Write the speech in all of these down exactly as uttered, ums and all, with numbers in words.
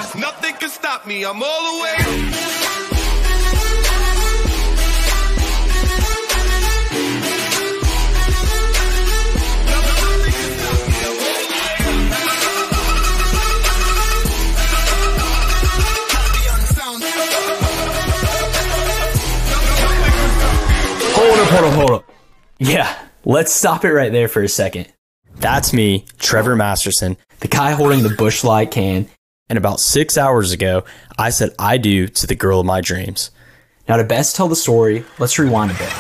Nothing can stop me, I'm all the way. Hold up, hold up, hold up. Yeah, let's stop it right there for a second. That's me, Trevor Masterson, the guy holding the Busch Light can. And about six hours ago, I said I do to the girl of my dreams. Now to best tell the story, let's rewind a bit.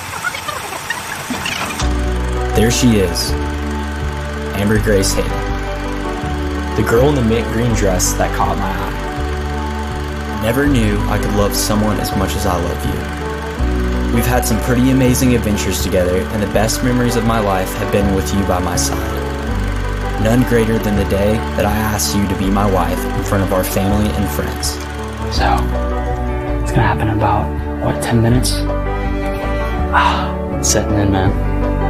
There she is, Amber Grace Hayden, the girl in the mint green dress that caught my eye. Never knew I could love someone as much as I love you. We've had some pretty amazing adventures together, and the best memories of my life have been with you by my side. None greater than the day that I asked you to be my wife in front of our family and friends. So, it's gonna happen in about, what, ten minutes? Ah, it's setting in, man.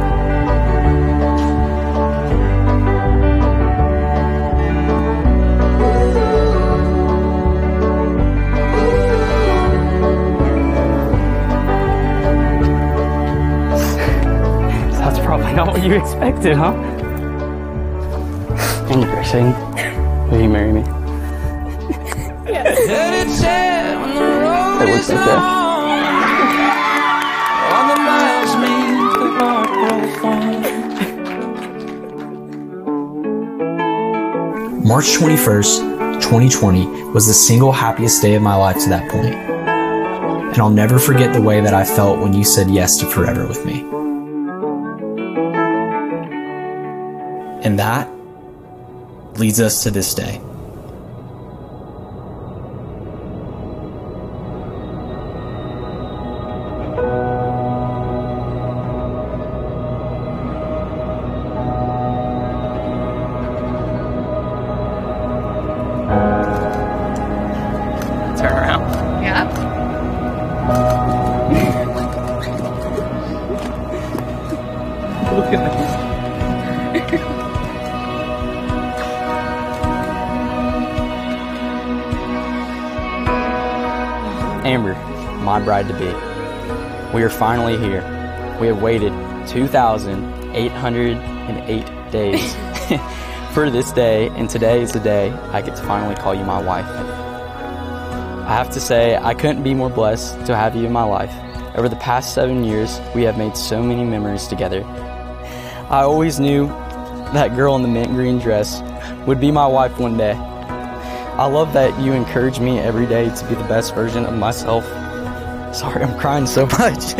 Probably not what you expected, huh? And you're saying, will you marry me? Yes. It looks like that. March twenty-first, twenty twenty was the single happiest day of my life to that point. And I'll never forget the way that I felt when you said yes to forever with me. And that leads us to this day. Turn around. Yeah. Look at this. Amber, my bride-to-be, we are finally here. We have waited two thousand eight hundred eight days for this day, and today is the day I get to finally call you my wife. I have to say, I couldn't be more blessed to have you in my life. Over the past seven years, we have made so many memories together. I always knew that girl in the mint green dress would be my wife one day. I love that you encourage me every day to be the best version of myself. Sorry, I'm crying so much.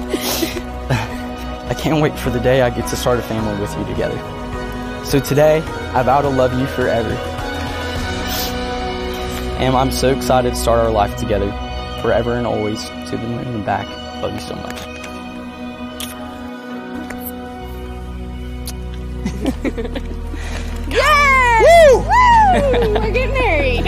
I can't wait for the day I get to start a family with you together. So today, I vow to love you forever. And I'm so excited to start our life together, forever and always, to the moon and back. Love you so much. Yes! Woo! Woo! We're getting married.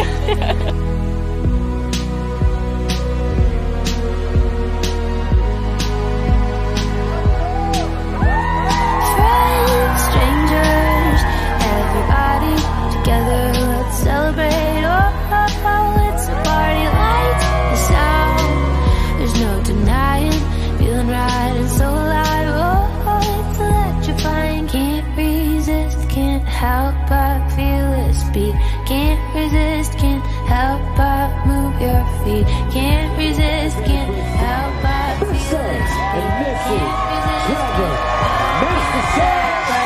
Friends, strangers, everybody together, let's celebrate. Oh, oh, oh, it's a party, lights, the sound. There's no denying, feeling right and so alive. Oh, oh, it's electrifying, can't resist, can't help but feel this beat. Can't resist, can't help but move your feet. Can't resist, can't help but feel this beat. Can't resist, can't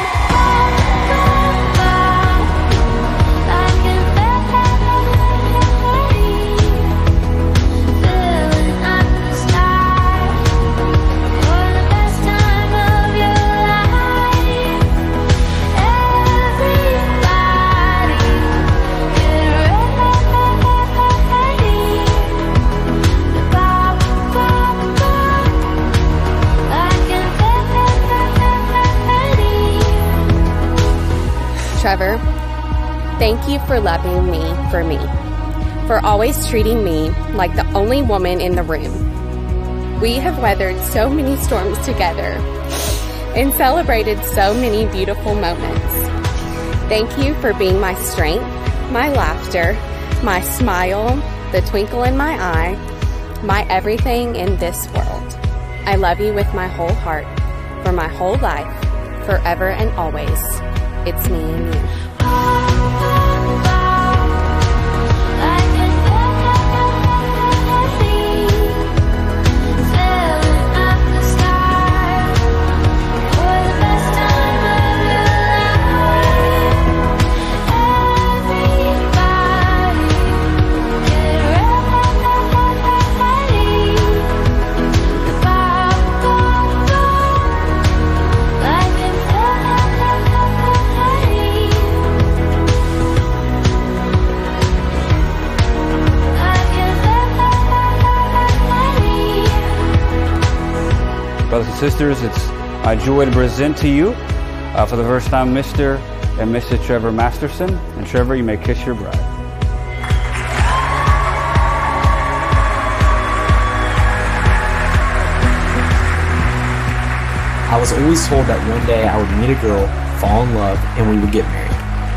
Trevor, thank you for loving me for me, for always treating me like the only woman in the room. We have weathered so many storms together and celebrated so many beautiful moments. Thank you for being my strength, my laughter, my smile, the twinkle in my eye, my everything in this world. I love you with my whole heart, for my whole life, forever and always. It's me and you. Brothers and sisters, it's my joy to present to you uh, for the first time Mister and Missus Trevor Masterson. And Trevor, you may kiss your bride. I was always told that one day I would meet a girl, fall in love, and we would get married.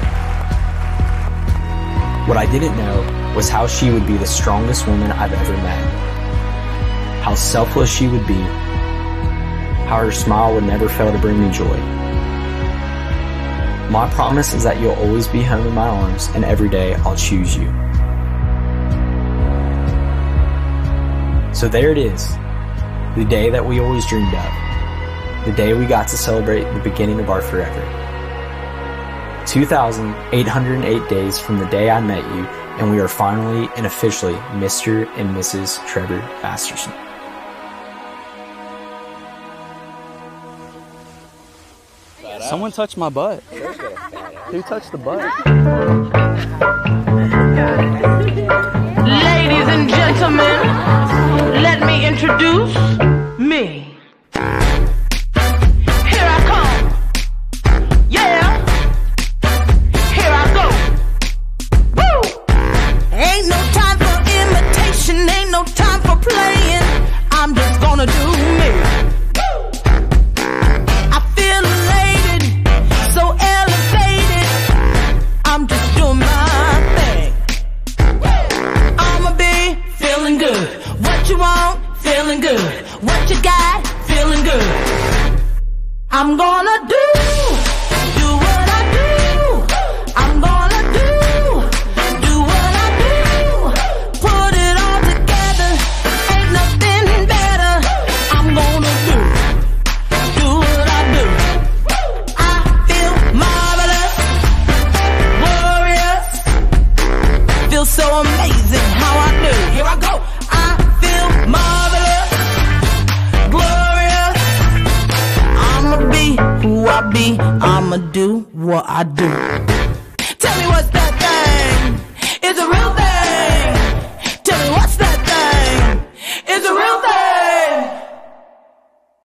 What I didn't know was how she would be the strongest woman I've ever met. How selfless she would be. How her smile would never fail to bring me joy. My promise is that you'll always be home in my arms, and every day I'll choose you. So there it is, the day that we always dreamed of. The day we got to celebrate the beginning of our forever. two thousand eight hundred eight days from the day I met you, and we are finally and officially Mister and Missus Trevor Masterson. Someone touched my butt. Who touched the butt? Ladies and gentlemen, let me introduce me. Here I come. Yeah. Here I go. Woo! Ain't no time for imitation, ain't no time for playing. I'm just gonna do me. I'm just doing my thing. I'ma be feeling good. What you want? Feeling good. What you got? Feeling good. I'm gonna do, do what I do. I'm gonna do, do what I do. Put it all together. Ain't nothing better. I'm gonna do, do what I do. I feel marvelous. Feels so amazing how I do. Here I go. I feel marvelous, glorious. I'ma be who I be. I'ma do what I do. Tell me what's that?